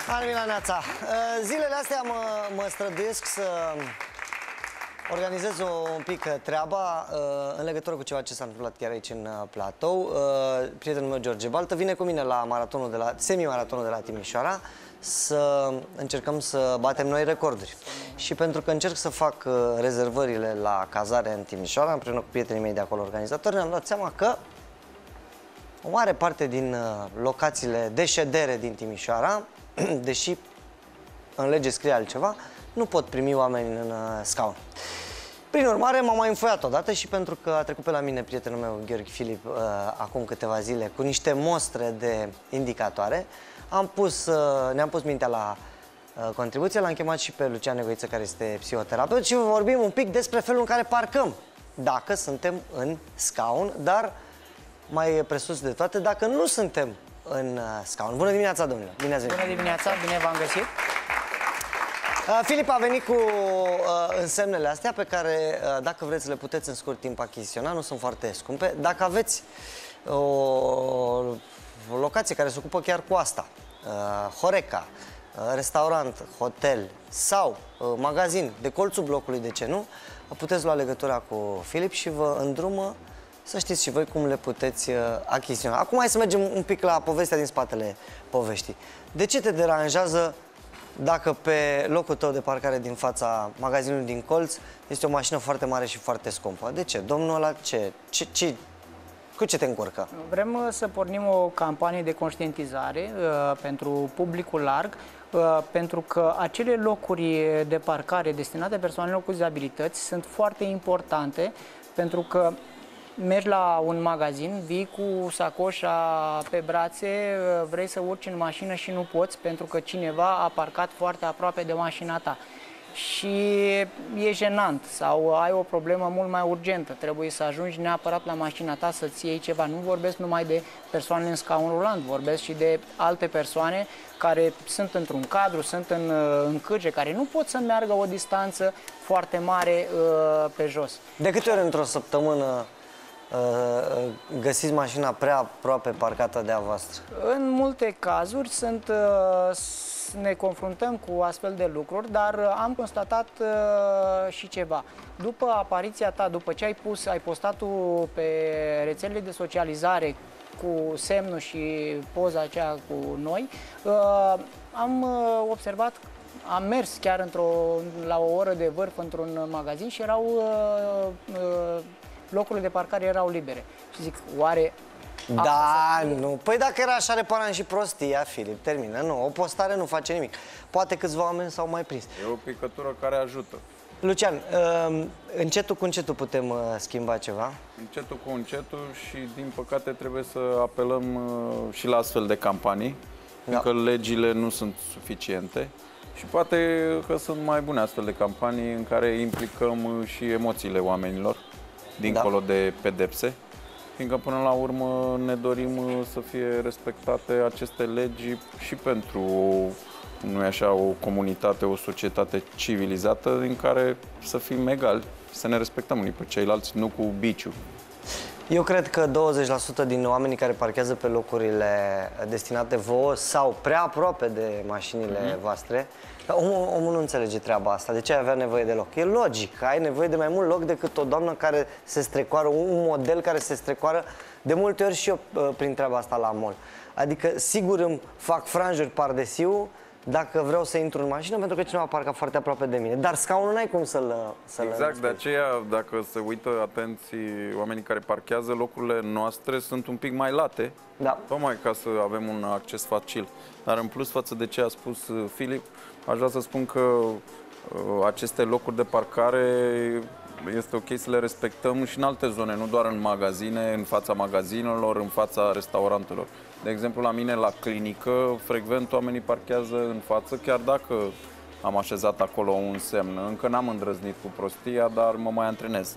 Armina Neața, zilele astea mă străduiesc să organizez un pic treaba în legătură cu ceva ce s-a întâmplat chiar aici în platou. Prietenul meu, George Baltă, vine cu mine la semi-maratonul de la Timișoara să încercăm să batem noi recorduri. Și pentru că încerc să fac rezervările la cazare în Timișoara, împreună cu prietenii mei de acolo, organizatori, ne-am dat seama că o mare parte din locațiile de ședere din Timișoara, deși în lege scrie altceva, nu pot primi oameni în scaun. Prin urmare, m-am mai înfoiat odată și pentru că a trecut pe la mine prietenul meu, Gheorghe Filip, acum câteva zile, cu niște mostre de indicatoare, ne-am pus mintea la contribuție, l-am chemat și pe Lucian Negoiță, care este psihoterapeut, și vorbim un pic despre felul în care parcăm, dacă suntem în scaun, dar mai presus de toate, dacă nu suntem în scaun. Bună dimineața, domnilor! Bine ați venit! Bună dimineața, bine v-am găsit! Filip a venit cu însemnele astea pe care, dacă vreți, le puteți în scurt timp achiziționa, nu sunt foarte scumpe. Dacă aveți o locație care se ocupă chiar cu asta, Horeca, restaurant, hotel sau magazin de colțul blocului, de ce nu, puteți lua legătura cu Filip și vă îndrumă să știți și voi cum le puteți achiziționa. Acum hai să mergem un pic la povestea din spatele poveștii. De ce te deranjează dacă pe locul tău de parcare din fața magazinului din colț este o mașină foarte mare și foarte scumpă? De ce? Domnul ăla cu ce te încurcă? Vrem să pornim o campanie de conștientizare pentru publicul larg, pentru că acele locuri de parcare destinate persoanelor cu dizabilități sunt foarte importante, pentru că mergi la un magazin, vii cu sacoșa pe brațe, vrei să urci în mașină și nu poți pentru că cineva a parcat foarte aproape de mașina ta. Și e jenant sau ai o problemă mult mai urgentă, trebuie să ajungi neapărat la mașina ta să-ți iei ceva. Nu vorbesc numai de persoane în scaun rulant, vorbesc și de alte persoane care sunt într-un cadru, sunt în cârje, care nu pot să meargă o distanță foarte mare pe jos. De câte ori într-o săptămână găsiți mașina prea aproape parcată de a voastră? În multe cazuri ne confruntăm cu astfel de lucruri, dar am constatat și ceva. După apariția ta, după ce ai postat-o pe rețelele de socializare cu semnul și poza aceea cu noi, am observat, am mers chiar la o oră de vârf într-un magazin și locurile de parcare erau libere. Și zic, oare... Da, nu. Păi dacă era așa, reparam și prostia, Filip, termină. Nu, o postare nu face nimic. Poate câțiva oameni s-au mai prins. E o picătură care ajută. Lucian, încetul cu încetul putem schimba ceva? Încetul cu încetul și, din păcate, trebuie să apelăm și la astfel de campanii, că legile nu sunt suficiente. Și poate că sunt mai bune astfel de campanii în care implicăm și emoțiile oamenilor, dincolo de pedepse. Fiindcă până la urmă ne dorim să fie respectate aceste legi și pentru, nu e așa, o comunitate, o societate civilizată în care să fim egali, să ne respectăm unii pe ceilalți, nu cu biciu. Eu cred că 20% din oamenii care parchează pe locurile destinate vouă sau prea aproape de mașinile voastre, omul nu înțelege treaba asta. De ce ai avea nevoie de loc? E logic, ai nevoie de mai mult loc decât o doamnă care se strecoară, un model care se strecoară de multe ori și eu prin treaba asta la mall. Adică sigur îmi fac franjuri pardesiu dacă vreau să intru în mașină pentru că cineva parcă foarte aproape de mine. Dar scaunul n-ai cum să-l Exact, de aceea, dacă se uită atenții oamenii care parchează, locurile noastre sunt un pic mai late, tocmai ca să avem un acces facil. Dar în plus, față de ce a spus Filip, aș vrea să spun că aceste locuri de parcare este ok să le respectăm și în alte zone, nu doar în magazine, în fața magazinelor, în fața restaurantelor. De exemplu, la mine, la clinică, frecvent oamenii parchează în față, chiar dacă am așezat acolo un semn. Încă n-am îndrăznit cu prostia, dar mă mai antrenez.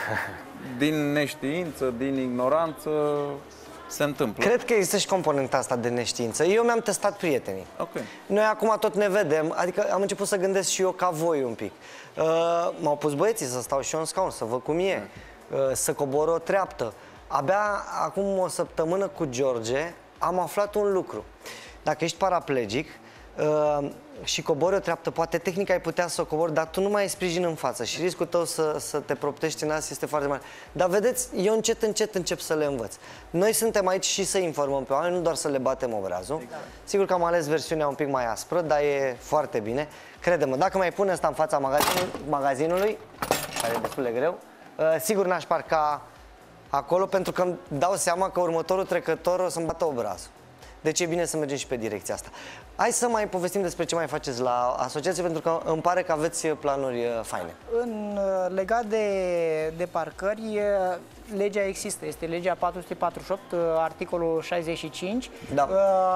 Din neștiință, din ignoranță, se întâmplă. Cred că există și componenta asta de neștiință. Eu mi-am testat prietenii. Noi acum tot ne vedem, adică am început să gândesc și eu ca voi un pic. M-au pus băieții să stau și eu în scaun, să văd cum e, să cobor o treaptă. Abia acum o săptămână cu George am aflat un lucru. Dacă ești paraplegic, și cobori o treaptă, poate tehnica ai putea să o cobori, dar tu nu mai ai sprijin în față și riscul tău să te proptești în nas este foarte mare. Dar vedeți, eu încet încep să le învăț. Noi suntem aici și să informăm pe oameni, nu doar să le batem obrazul. Sigur că am ales versiunea un pic mai aspră, dar e foarte bine. Crede-mă, dacă mai pune asta în fața magazinului, care e destul de greu, sigur n-aș parca acolo, pentru că îmi dau seama că următorul trecător o să-mi bată obrazul. Deci e bine să mergem și pe direcția asta. Hai să mai povestim despre ce mai faceți la asociație, pentru că îmi pare că aveți planuri faine. Legat de parcări, legea există, este legea 448, articolul 65, da.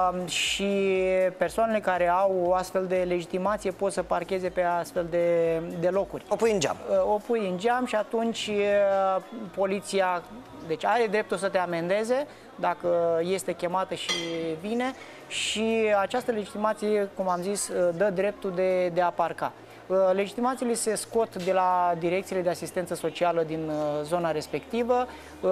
Și persoanele care au astfel de legitimație pot să parcheze pe astfel de locuri. O pui în geam. O pui în geam și atunci poliția, deci are dreptul să te amendeze dacă este chemată și vine, și această legitimație, cum am zis, dă dreptul de a parca. Legitimațiile se scot de la direcțiile de asistență socială din zona respectivă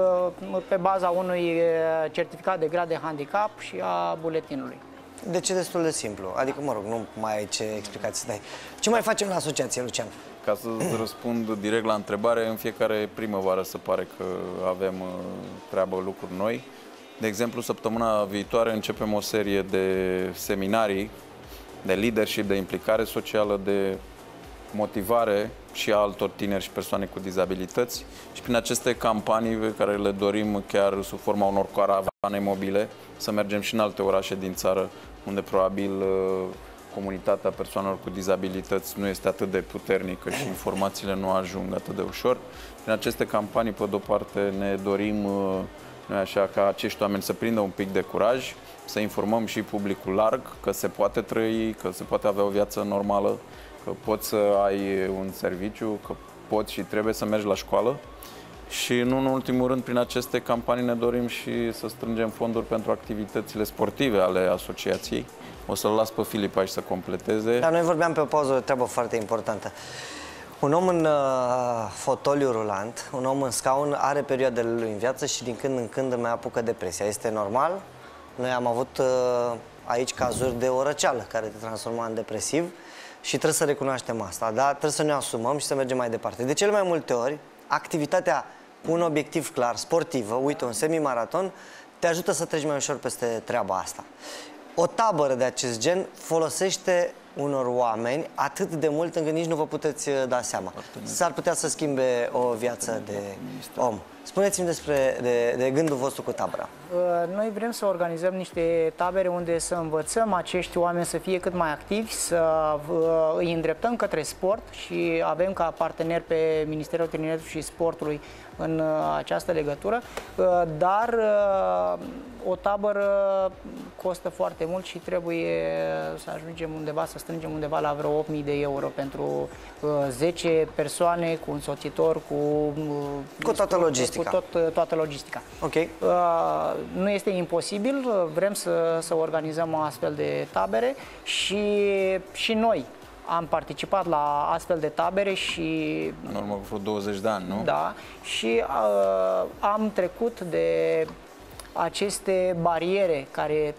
pe baza unui certificat de grad de handicap și a buletinului. Deci e destul de simplu, adică, mă rog, nu mai ai ce explicații să dai. Ce mai facem la asociație, Lucian? Ca să răspund direct la întrebare, în fiecare primăvară se pare că avem treabă, lucruri noi. De exemplu, săptămâna viitoare începem o serie de seminarii de leadership, de implicare socială, de motivare și a altor tineri și persoane cu dizabilități. Și prin aceste campanii pe care le dorim chiar sub forma unor caravane mobile, să mergem și în alte orașe din țară, unde probabil comunitatea persoanelor cu dizabilități nu este atât de puternică și informațiile nu ajung atât de ușor. Prin aceste campanii, pe de-o parte, ne dorim noi așa ca acești oameni să prindă un pic de curaj, să informăm și publicul larg că se poate trăi, că se poate avea o viață normală, că poți să ai un serviciu, că poți și trebuie să mergi la școală. Și nu în ultimul rând, prin aceste campanii ne dorim și să strângem fonduri pentru activitățile sportive ale asociației. O să-l las pe Filip aici să completeze. Dar noi vorbeam pe o pauză o treabă foarte importantă. Un om în fotoliu rulant, un om în scaun, are perioadele lui în viață și din când în când îmi apucă depresia. Este normal. Noi am avut aici cazuri de o răceală care te transforma în depresiv și trebuie să recunoaștem asta, dar trebuie să ne asumăm și să mergem mai departe. De cele mai multe ori, activitatea cu un obiectiv clar, sportivă, uite, un semimaraton, te ajută să treci mai ușor peste treaba asta. O tabără de acest gen folosește unor oameni atât de mult încât nici nu vă puteți da seama. S-ar putea să schimbe o viață de om. Spuneți-mi de gândul vostru cu tabăra. Noi vrem să organizăm niște tabere unde să învățăm acești oameni să fie cât mai activi, să îi îndreptăm către sport și avem ca partener pe Ministerul Tineretului și Sportului în această legătură, dar o tabără costă foarte mult și trebuie să ajungem undeva, să strângem undeva la vreo 8.000 de euro pentru 10 persoane cu însoțitor, cu toată logistica. Cu toată logistica. Ok. Nu este imposibil, vrem să organizăm astfel de tabere și noi am participat la astfel de tabere și... În urmă cu vreo 20 de ani, nu? Da, și am trecut de aceste bariere care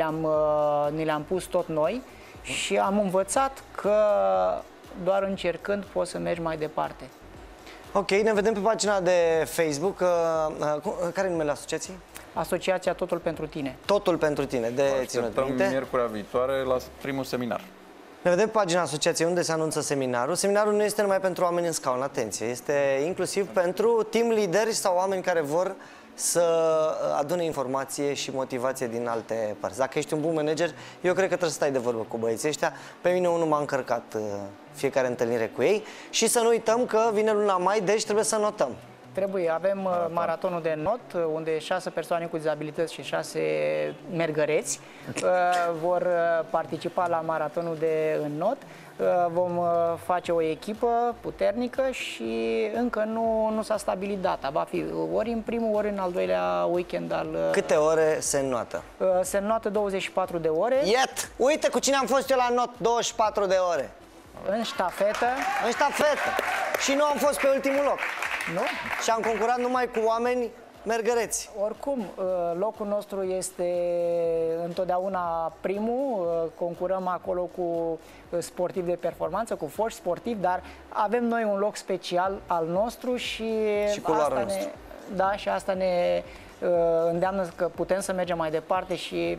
ni le-am pus tot noi și am învățat că doar încercând poți să mergi mai departe. Ok, ne vedem pe pagina de Facebook. Care e numele asociației? Asociația Totul pentru Tine. Totul pentru Tine, de ținut minte. Miercurea viitoare la primul seminar. Ne vedem pe pagina asociației unde se anunță seminarul. Seminarul nu este numai pentru oameni în scaun, atenție, este inclusiv pentru team lideri sau oameni care vor să adune informație și motivație din alte părți. Dacă ești un bun manager, eu cred că trebuie să stai de vorbă cu băieții ăștia. Pe mine unul m-a încărcat fiecare întâlnire cu ei și să nu uităm că vine luna mai, deci trebuie să notăm. Trebuie, avem maratonul de not, unde 6 persoane cu dizabilități și 6 mergăreți vor participa la maratonul de înnot. Vom face o echipă puternică și încă nu s-a stabilit data. Va fi ori în primul, ori în al doilea weekend al... Câte ore se înnoată? Se înnoată 24 de ore. Iet! Uite cu cine am fost eu la not, 24 de ore. În ștafetă. În ștafetă. Și nu am fost pe ultimul loc. Nu? Și am concurat numai cu oameni mergăreți. Oricum, locul nostru este întotdeauna primul, concurăm acolo cu sportivi de performanță, cu foști sportivi, dar avem noi un loc special al nostru și culoarea noastră. Da, și asta ne îndeamnă că putem să mergem mai departe și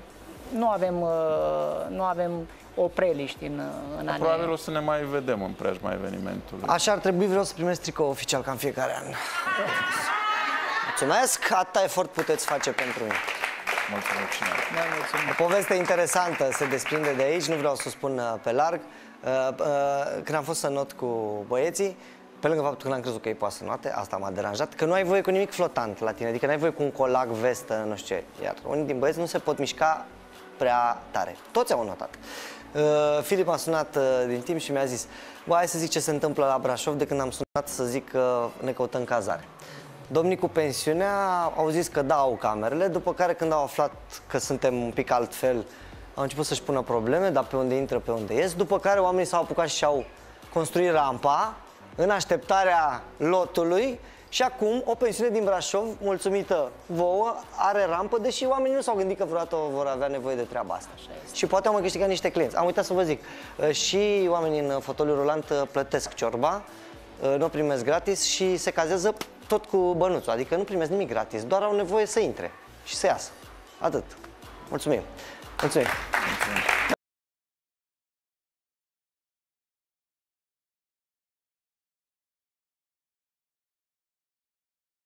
nu avem opreliști în anii. Probabil o să ne mai vedem în preajma evenimentului. Așa ar trebui, vreau să primesc tricou oficial ca în fiecare an. Mulțumesc, atâta efort puteți face pentru mine. Mulțumesc. O poveste interesantă se desprinde de aici, nu vreau să o spun pe larg. Când am fost să not cu băieții, pe lângă faptul că n-am crezut că ei poate să noate, asta m-a deranjat, că nu ai voie cu nimic flotant la tine, adică n-ai voie cu un colac, vestă, nu știu ce. Iar unii din băieți nu se pot mișca prea tare. Toți au notat. Filip m-a sunat din timp și mi-a zis: bă, hai să zic ce se întâmplă la Brașov, de când am sunat să zic că ne căutăm cazare. Domnii cu pensiunea au zis că da, au camerele, după care când au aflat că suntem un pic altfel, au început să-și pună probleme, dar pe unde intră, pe unde ies, după care oamenii s-au apucat și au construit rampa în așteptarea lotului și acum o pensiune din Brașov, mulțumită vouă, are rampă, deși oamenii nu s-au gândit că vreodată vor avea nevoie de treaba asta. Și poate au mai câștigat niște clienți. Am uitat să vă zic, și oamenii în fotoliu rulant plătesc ciorba, nu o primesc gratis și se cazează tot cu bănuțul, adică nu primesc nimic gratis, doar au nevoie să intre și să iasă. Atât. Mulțumim. Mulțumim.